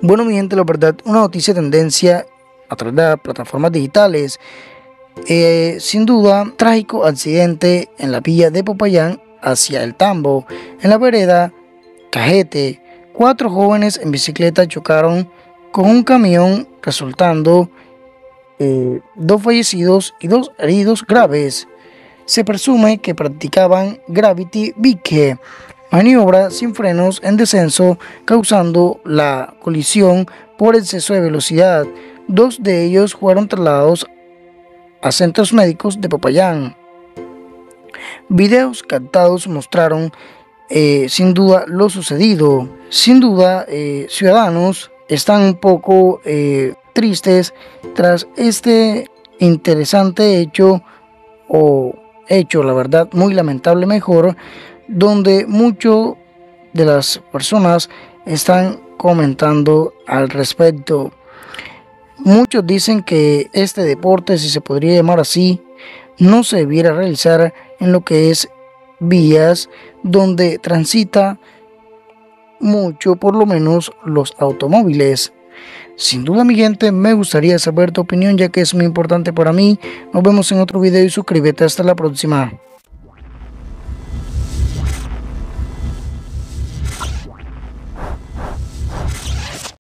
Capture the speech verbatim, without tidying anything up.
Bueno, mi gente, la verdad, una noticia tendencia a través de las plataformas digitales. Eh, sin duda, trágico accidente en la vía de Popayán hacia el Tambo, en la vereda Cajete. Cuatro jóvenes en bicicleta chocaron con un camión, resultando eh, dos fallecidos y dos heridos graves. Se presume que practicaban Gravity Bike, maniobra sin frenos en descenso, causando la colisión por exceso de velocidad. Dos de ellos fueron trasladados a centros médicos de Popayán. Videos captados mostraron eh, sin duda lo sucedido. Sin duda, eh, ciudadanos están un poco eh, tristes tras este interesante hecho o hecho, la verdad, muy lamentable mejor, donde muchas de las personas están comentando al respecto. Muchos dicen que este deporte, si se podría llamar así, no se debiera realizar en lo que es vías donde transita mucho, por lo menos los automóviles. Sin duda, mi gente, me gustaría saber tu opinión, ya que es muy importante para mí. Nos vemos en otro video y suscríbete. Hasta la próxima.